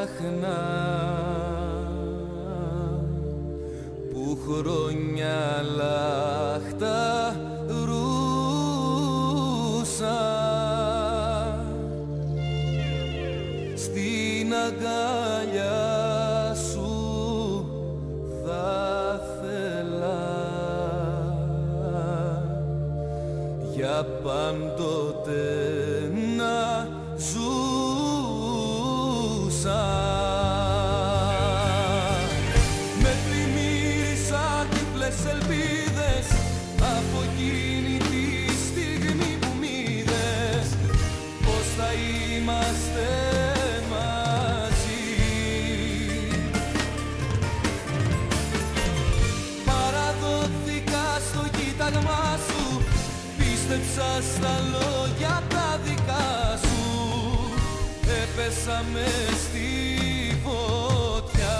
ψάχνα που χρόνια λάχτα ρούσα στην αγκαλιά σου θα θέλα για πάντοτε να ζούσα. Με πλημμύρισαν τύπλες ελπίδες από εκείνη τη στιγμή που μ' είδες πως θα είμαστε μαζί. Παραδόθηκα στο κοίταγμά σου, πίστεψα στα λόγια τα δικά σου, έπεσα μες στη φωτιά.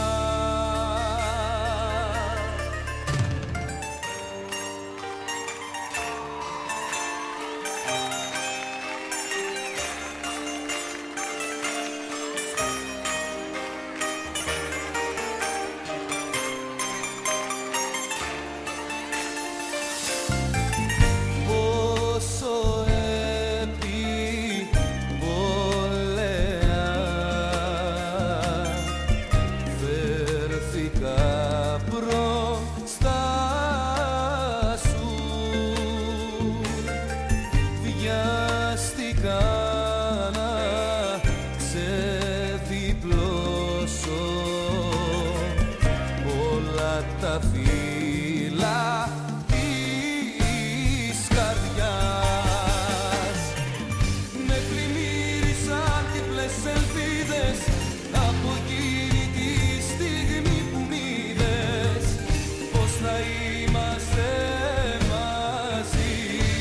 Μπροστά σου βιάστηκα να ξεδιπλώσω όλα τα φύλλα της καρδιάς. Με πλημμύρισαν τύπλες ελπίδες από εκείνη τη στιγμή που μ' είδες πως θα είμαστε μαζί.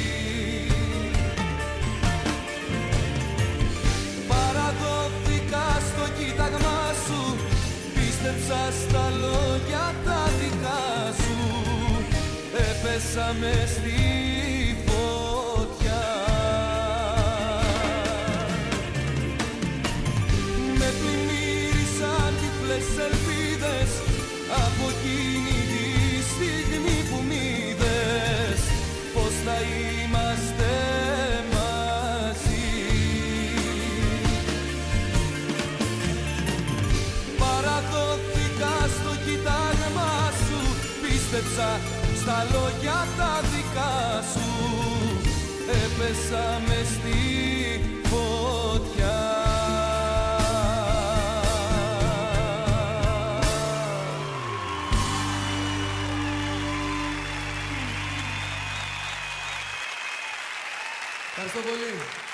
Παραδόθηκα στο κοίταγμά σου, πίστεψα στα λόγια τα δικά σου, έπεσα μες στη φωτιά. Με πλημμύρισαν τύπλες ελπίδες από εκείνη τη στιγμή που μ' είδες πως θα είμαστε μαζί. Παραδόθηκα στο κοίταγμά σου, πίστεψα στα λόγια τα δικά σου, έπεσα μες στη φωτιά. Ευχαριστώ πολύ.